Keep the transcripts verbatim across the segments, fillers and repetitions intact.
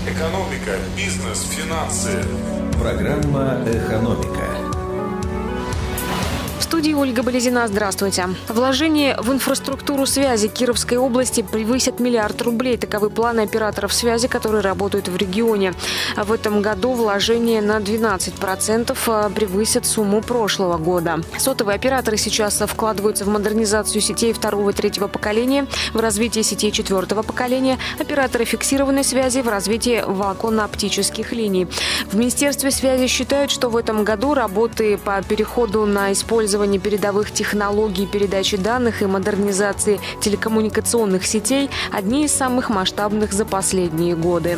Экономика, бизнес, финансы. Программа «Экономика». В студии Ольга Болезина. Здравствуйте. Вложения в инфраструктуру связи Кировской области превысят миллиард рублей. Таковы планы операторов связи, которые работают в регионе. В этом году вложения на двенадцать процентов превысят сумму прошлого года. Сотовые операторы сейчас вкладываются в модернизацию сетей второго и третьего поколения, в развитие сетей четвертого поколения, операторы фиксированной связи в развитии вакуумно-оптических линий. В Министерстве связи считают, что в этом году работы по переходу на использование передовых технологий передачи данных и модернизации телекоммуникационных сетей – одни из самых масштабных за последние годы.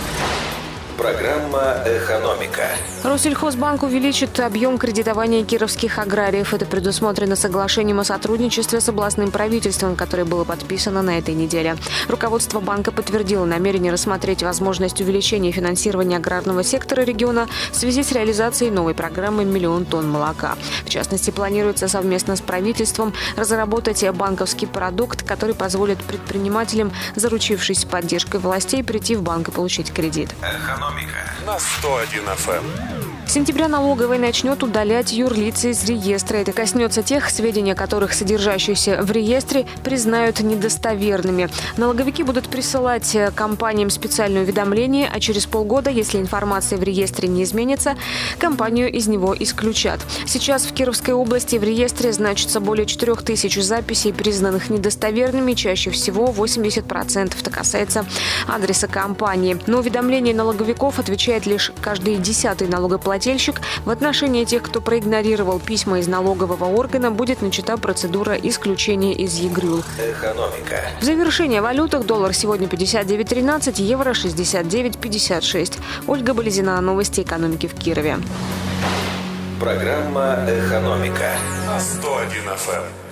Программа «Экономика». Россельхозбанк увеличит объем кредитования кировских аграриев. Это предусмотрено соглашением о сотрудничестве с областным правительством, которое было подписано на этой неделе. Руководство банка подтвердило намерение рассмотреть возможность увеличения финансирования аграрного сектора региона в связи с реализацией новой программы «Миллион тонн молока». В частности, планируется совместно с правительством разработать банковский продукт, который позволит предпринимателям, заручившись поддержкой властей, прийти в банк и получить кредит. Экономика. На сто один эф эм. С сентября налоговая начнет удалять юрлиц из реестра. Это коснется тех, сведения которых, содержащиеся в реестре, признают недостоверными. Налоговики будут присылать компаниям специальное уведомление, а через полгода, если информация в реестре не изменится, компанию из него исключат. Сейчас в Кировской области в реестре значится более четырех тысяч записей, признанных недостоверными, чаще всего восемьдесят процентов. Это касается адреса компании. На уведомление налоговиков отвечает лишь каждый десятый налогоплательщик. В отношении тех, кто проигнорировал письма из налогового органа, будет начата процедура исключения из ЕГРЮЛ. Экономика. В завершение о валютах: доллар сегодня пятьдесят девять тринадцать, евро шестьдесят девять пятьдесят шесть. Ольга Болезина. Новости экономики в Кирове. Программа «Экономика». На сто один эф эм.